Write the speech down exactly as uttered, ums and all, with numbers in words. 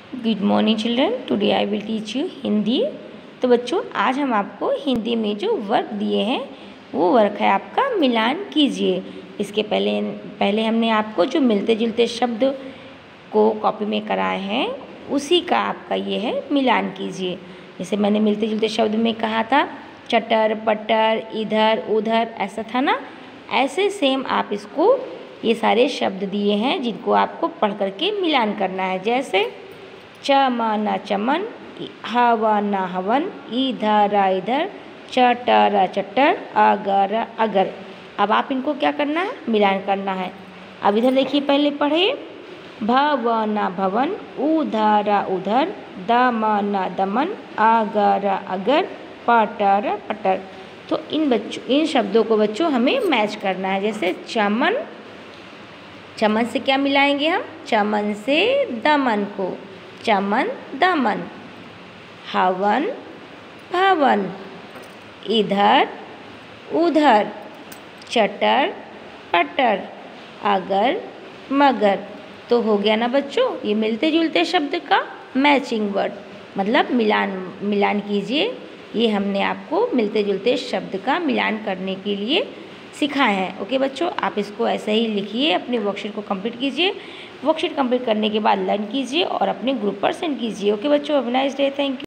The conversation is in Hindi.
Good morning children, today I will teach you Hindi. तो बच्चों, आज हम आपको हिंदी में जो वर्क दिए हैं वो वर्क है आपका मिलान कीजिए। इसके पहले पहले हमने आपको जो मिलते जुलते शब्द को कॉपी में कराए हैं उसी का आपका ये है मिलान कीजिए। जैसे मैंने मिलते जुलते शब्द में कहा था चटर पटर, इधर उधर, ऐसा था ना। ऐसे सेम आप इसको ये सारे शब्द दिए हैं जिनको आपको पढ़ करके मिलान करना है। जैसे चमाना चमन, हवाना हवन, इधरा इधर, चटरा चटर, अगरा अगर। अब आप इनको क्या करना है, मिलान करना है। अब इधर देखिए, पहले पढ़े भवना भवन, उधरा उधर, दमना दमन, अगरा अगर, पटर पटर। तो इन बच्चों इन शब्दों को बच्चों हमें मैच करना है। जैसे चमन, चमन से क्या मिलाएंगे हम, चमन से दमन को, चमन दमन। हवन भवन, इधर उधर, चटर पटर, अगर मगर। तो हो गया ना बच्चों, ये मिलते जुलते शब्द का मैचिंग वर्ड, मतलब मिलान मिलान कीजिए। ये हमने आपको मिलते जुलते शब्द का मिलान करने के लिए सिखाए हैं। ओके बच्चों, आप इसको ऐसे ही लिखिए, अपने वर्कशीट को कंप्लीट कीजिए। वर्कशीट कंप्लीट करने के बाद लर्न कीजिए और अपने ग्रुप पर सेंड कीजिए। ओके बच्चों, have a nice day, thank you.